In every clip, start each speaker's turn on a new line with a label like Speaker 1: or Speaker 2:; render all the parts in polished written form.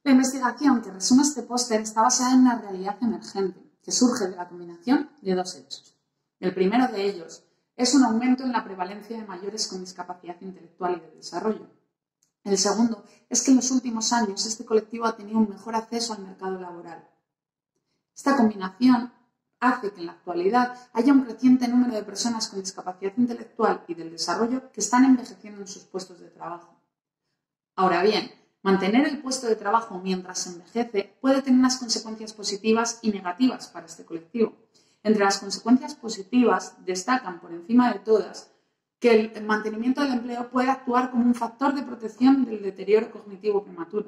Speaker 1: La investigación que resume este póster está basada en una realidad emergente que surge de la combinación de dos hechos. El primero de ellos es un aumento en la prevalencia de mayores con discapacidad intelectual y de desarrollo. El segundo es que en los últimos años este colectivo ha tenido un mejor acceso al mercado laboral. Esta combinación hace que en la actualidad haya un creciente número de personas con discapacidad intelectual y del desarrollo que están envejeciendo en sus puestos de trabajo. Ahora bien, mantener el puesto de trabajo mientras se envejece puede tener unas consecuencias positivas y negativas para este colectivo. Entre las consecuencias positivas destacan, por encima de todas, que el mantenimiento del empleo puede actuar como un factor de protección del deterioro cognitivo prematuro.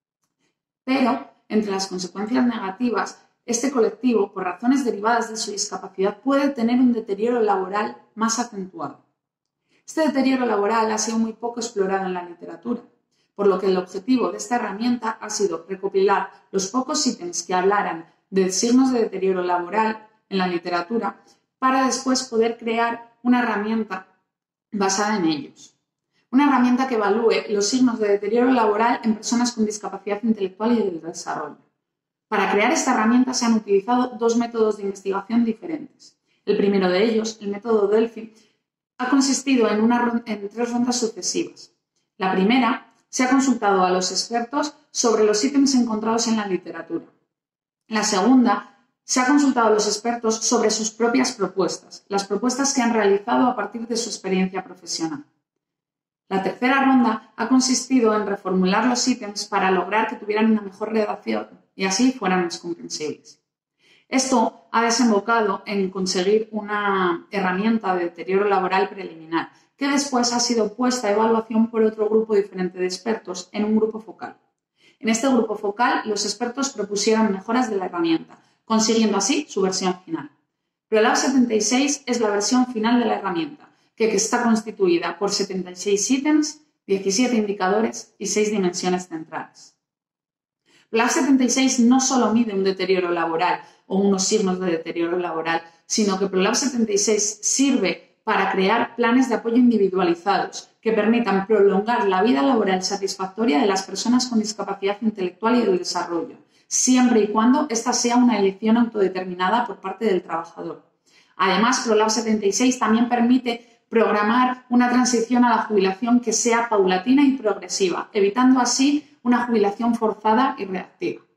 Speaker 1: Pero, entre las consecuencias negativas, este colectivo, por razones derivadas de su discapacidad, puede tener un deterioro laboral más acentuado. Este deterioro laboral ha sido muy poco explorado en la literatura, por lo que el objetivo de esta herramienta ha sido recopilar los pocos ítems que hablaran de signos de deterioro laboral en la literatura para después poder crear una herramienta basada en ellos. Una herramienta que evalúe los signos de deterioro laboral en personas con discapacidad intelectual y del desarrollo. Para crear esta herramienta se han utilizado dos métodos de investigación diferentes. El primero de ellos, el método Delphi, ha consistido en 3 rondas sucesivas. La primera, se ha consultado a los expertos sobre los ítems encontrados en la literatura. La segunda, se ha consultado a los expertos sobre sus propias propuestas, las propuestas que han realizado a partir de su experiencia profesional. La tercera ronda ha consistido en reformular los ítems para lograr que tuvieran una mejor redacción y así fueran más comprensibles. Esto ha desembocado en conseguir una herramienta de deterioro laboral preliminar, que después ha sido puesta a evaluación por otro grupo diferente de expertos en un grupo focal. En este grupo focal, los expertos propusieron mejoras de la herramienta, consiguiendo así su versión final. ProLab 76 es la versión final de la herramienta, que está constituida por 76 ítems, 17 indicadores y 6 dimensiones centrales. ProLab 76 no solo mide un deterioro laboral o unos signos de deterioro laboral, sino que ProLab 76 sirve para crear planes de apoyo individualizados que permitan prolongar la vida laboral satisfactoria de las personas con discapacidad intelectual y del desarrollo, siempre y cuando esta sea una elección autodeterminada por parte del trabajador. Además, ProLab 76 también permite programar una transición a la jubilación que sea paulatina y progresiva, evitando así una jubilación forzada y reactiva.